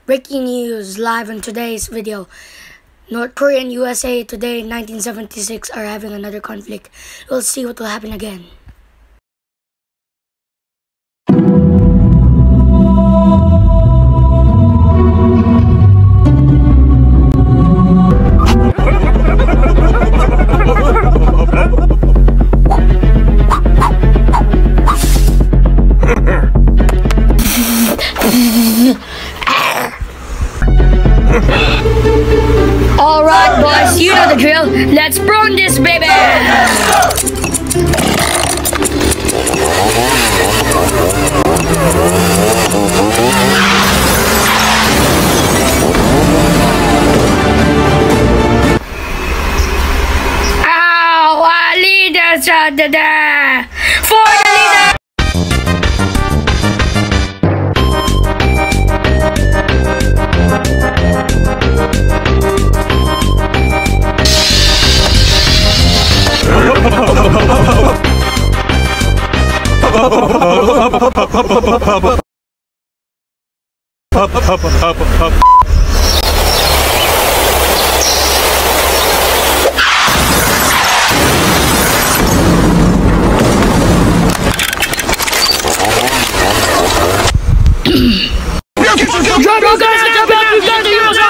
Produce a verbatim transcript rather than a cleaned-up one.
Breaking news live in today's video. North Korea and U S A today in nineteen seventy-six are having another conflict. We'll see what will happen again. Alright boys, you know the drill. Let's burn this baby! Ow! Our leaders are there! For the leader! Jump,